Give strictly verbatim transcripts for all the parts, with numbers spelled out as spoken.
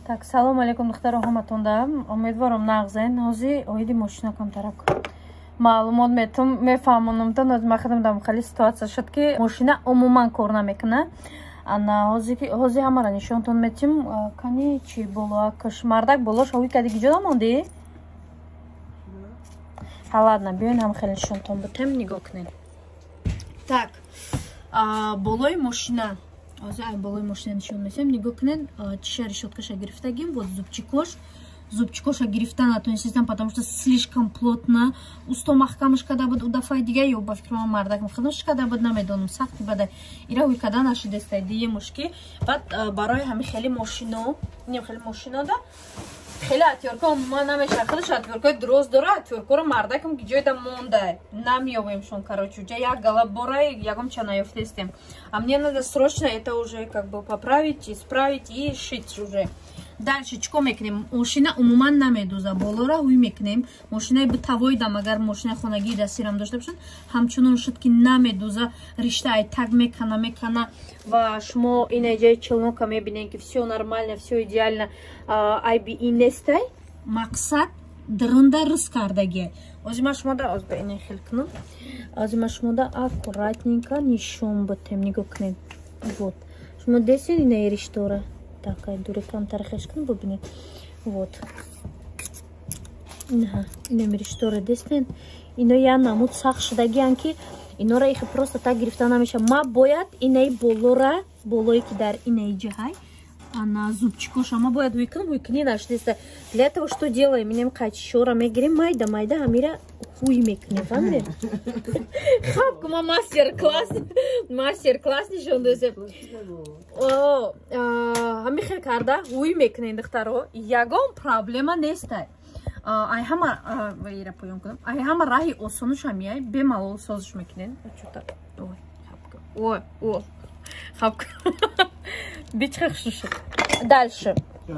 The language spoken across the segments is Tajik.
Так, салом алейкум духтаро ҳаматонда. Умедворам нағзен. Ҳозир оиди мошина камтарак. Маълумот метум мефаҳмонам та махадам дам хали ситуация шуд ки мошина умуман кор намекуна. Ана ҳозир ҳозир ҳамара нишонтон метим кани чи боло кашмардак боло шови кади гиҷода монди? Ха ладно, биёин ҳам хеле нишонтон бутем нигоҳ кунед. Так, болои мошина ҳозир ай болои мошина нишон метем нигоҳ кунед чиша решёткаша гирифтагим вот зубчикош зубчикоша гирифта натонистам, потому что слишком плотно усто маҳкамаш када буд у дафъаи дига ё ба фикри ман мардак мехадамш када буд намедонам сахти бада ира ҳуй када нашидестай дие мушки баъд барои ҳами хели мошино нем хели машинода хеле атёрка умуман намеша худаш атёркаи дуроз дора атёркаро мардакам гиҷоида монда намёбемшон короче уҷа як галаб бора ягом ча наёфтестем а мне надо срочно это уже как бы поправить исправить и шить уже. Дальше чико мекунем? Мошина умуман намедуза болора ҳуй мекунем мошинаи битавоидам агар мошинаи хонагии дастирам дошта бошад ҳамчунон шуд ки намедуза ришта ай так мекана мекана ва шумо ин эҷаи челнока мебинем ки все нормально все идеально айби ин нестай мақсад дырында рис кардагия озир ман шумода оз ба ин хел кунам озир ман шумода аккуратненько нишон бутем нигоҳ кунем вот шумо десен инаи риштора такая дура камтар хешкан бубинед вот инаҳа инами риштора дестен ино я намуд сахт шудагиян ки инора ихе просто так гирифта намеша ма бояд инаи болора болое ки дар инаи ҷаҳай ана зубчикоша ма бояд ҳуй кунам ҳуй куни нашидеста для этого что делаем инем қайчишора мегирем майда майда ҳамира ҳуй мекунем фаҳмидед хаб ма мастер класс мастер класс нишон десем ҳами хел карда ҳуй мекунем духтаро ягон проблема нестай ай ҳама ира поён кунам ай ҳама раҳи осонуш ҳамияй бемалол созиш мекунем ой ой хаб бичхе хушуш дальше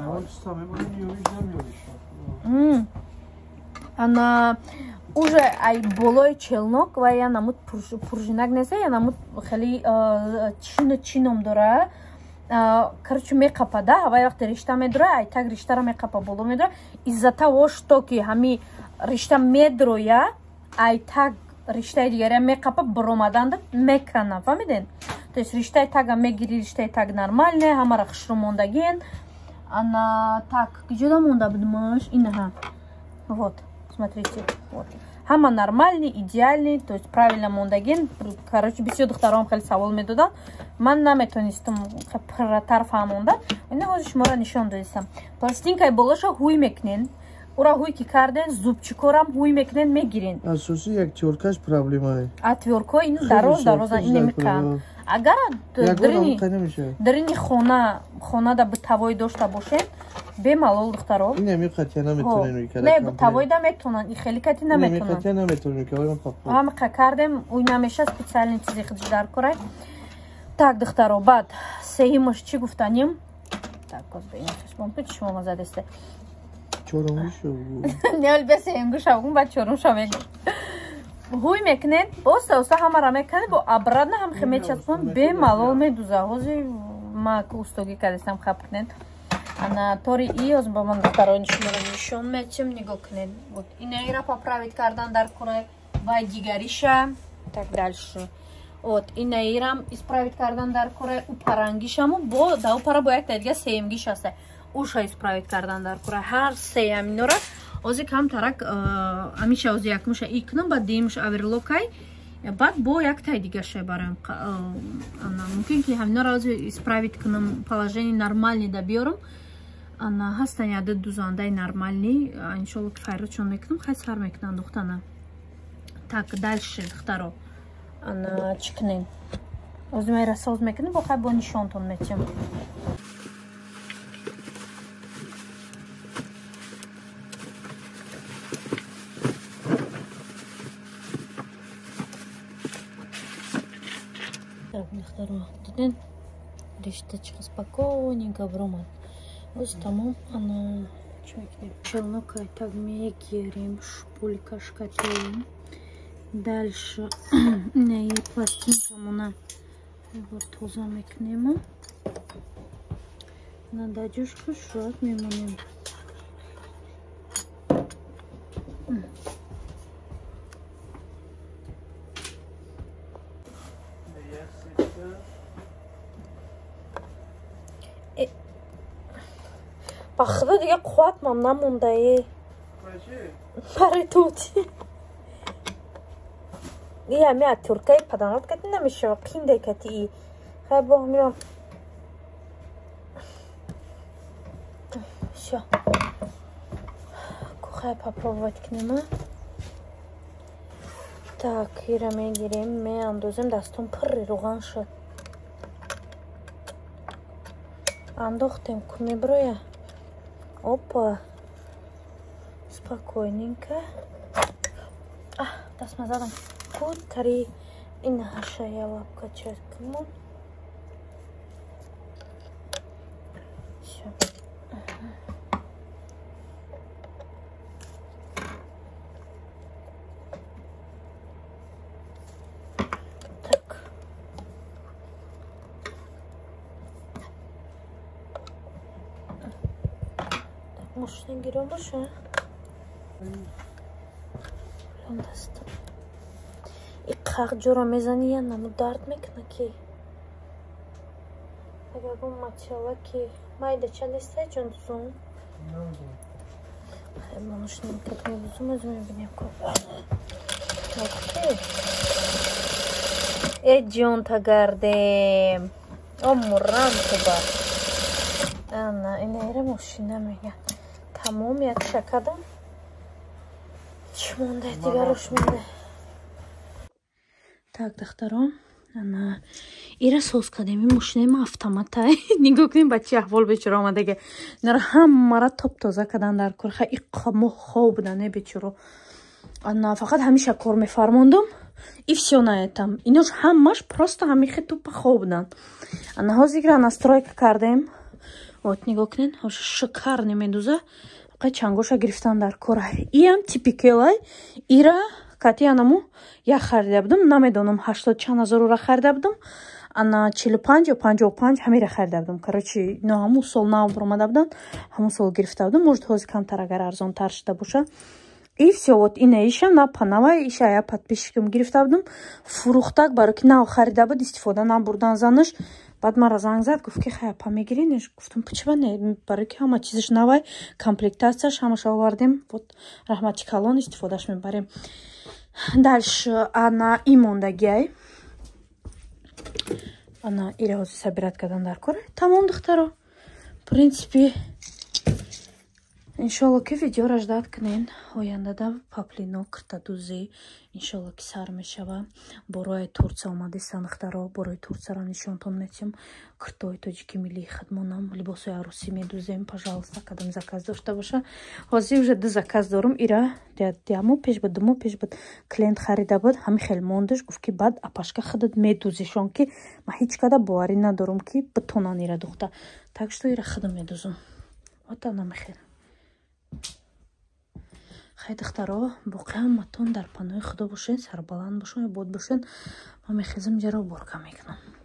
ана уже ай болои челнок ва я намуд пуржинак неста я намуд хели чину чином дора короче меқапада ҳавай вақте ришта медроя ай так риштаро меқапа боло медроя из-за того что ки ҳами ришта медроя ай так риштаи дигаре меқапа биромаданда мекана фаҳмиден то есть риштаи тага мегири риштаи так нормальне ҳамара хушро мондагиен ана так киҷода монда будмаш инаҳа вот смотрите вот ҳама нормальный идеальный то есть правильно мондагин короче бисёр духтарам хеле савол медоданд ман наметонистам пурратар фаҳмонда ина ҳозир шуморо нишон додистам пластинкаи болоша ҳуй мекунен ура ҳуй ки карден зубчикорам ҳуй мекунен мегирен асосӣ як тёркаш проблемае атёрко ин дароз дароза ин намекан агар дарини хона хонада битавои дошта бошен бемалол духтаро не битавоида метонан и хеле кати наметонан кардем уй намеша специальный чизи худиш дар корай так духтаро баъд сеҳимаш чи гуфтаним так шумо мазадесте неолбесеҳимгушавгум ба чорумша мегу ҳуй мекунед оста оста ҳамара мекунед бо абрадна ҳам хе мечаспон бемалол медуза ҳозир ма устогӣ кардестам хаб кунед ана тори и оз ба ман духтарони шуморо нишон метим нигоҳ кунед вот инаира поправить кардан дар кора вай дигариша так дальше вот инаирам исправить кардан дар кора упарангишаму бо да упара бо якта дига сеимгиш аста уша исправить кардан дар кора ҳар сеям инора озир камтарак амиша озир якмуша и кунам баъд деимуш аверлокай баъд бо яктай дигаша барам мумкин ки ҳаминора озир исправить кунам положение нормальни да биёрам ана ҳастан яда дузандаи нормальни иншолло ки хайротшон мекунам хай сар мекунам духтана так дальше духтаро ана чӣ кунем озир мера соз мекунем бо хай бо нишонтон метем диден риштачка спокойненько броман оз тамом ана челнокай так мегирем шпулька шкатеем дальше инаи пластинкамона вот тоза мекунем Надо ҷош хуш шуд мемонем. Ба худо дига қувватам намондаи. Барои тути. Я мя туркай паданот кати намешава қиндай кати. Хай бо мирам. Всё. Хай попробовать кнема. Так, ира мегирем, меандозем, дастум пурри руған шуд. Андохтем кумеброя. Опа. Спокойненько. А, дастма задам. Кутари. Ина хашая лапка чекмон. Всё. Мошин гирён боша. Лондастам. И қақ ҷоро мезани я наму дард мекна ки. Агар гум мачала ки майда чалистай ҷон дузум. Хай мошин кат мебузум аз мебинем ко. Окей. Э ҷон тагардем. О мурам туба. Ана ина эра мошина меган. Тамом як шакадам. Чӣ монда дигарош монда. Так, дахтарон, ана ира соз кардем. Ин мошинаи автоматай. Нигоҳ кунед ба чӣ аҳвол бечора омадага. Инара ҳамара топ-тоза кардан дар кор. Ха иқмо хоб будане бечора. Ана фақат ҳамеша кор мефармондам. И всё на этом. Инош ҳамаш просто ҳамихи тупа хоб будан. Ана ҳозир настройка кардем. Вот нигоҳ кунед, шикарно медуза. Фақат чангоша гирифтан дар кор. Иам типикелай. Ира кати анаму як харида будам. Намедонам ҳаштод чанд ҳазорура харида будам. Ана чилу панҷ ё панҷоҳу панҷ ҳамира харида будам. Короче, ино ҳамун сол нав баромада буданд. Ҳамун сол гирифта будам. Может ҳозир камтар агар арзонтар шуда боша. И всё, вот ина иша на панава иша я подписчикам гирифта будам. Фурухтак барои ки нав харида буд истифода набурдан занаш. Баъд мара занг зад гуфт ки хая па мегиринеш. Гуфтам почему не, барои ки ҳама чизаш навай, комплектацияш ҳамаш овардем. Вот раҳмати калон истифодаш мебарем. Дальше ана имондагиай. Ана ире ҳозир сабират кардан дар кор. Тамом духтаро. В принципе иншалло ки видеоро ждат кунен. Ояндада паплино киртадузи иншалло ки сар мешава. Борои Турция омади санахтаро. Борои Турцияро нишонтон метим. Киртои тоҷики милли хидмонам. Либосои арӯсӣ медузем. Пожалуйста, кадом заказ дошта боша. Ҳозир уже ду заказ дорум. Ира дямо пеш буд, думо пеш буд. Клиент харида буд. Ҳами хел мондаш. Гуфт ки баъд апашка худат медузишон ки ма ҳеҷ када боварӣ надорум ки битонан ира духта. Так што ира худам медузам. Вот она мехел. Хай духтаро, боқиан матон дар паноҳи худо бошен, сарбаланд бошен, бод бошен. Ма мехезам ҷаро уборка мекунам.